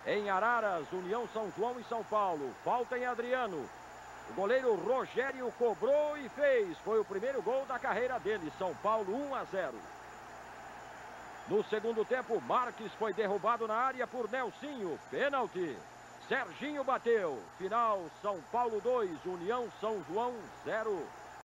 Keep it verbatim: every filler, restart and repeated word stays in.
Em Araras, União São João e São Paulo. Falta em Adriano. O goleiro Rogério cobrou e fez. Foi o primeiro gol da carreira dele. São Paulo um a zero. No segundo tempo, Marques foi derrubado na área por Nelsinho. Pênalti. Serginho bateu. Final, São Paulo dois, União São João zero.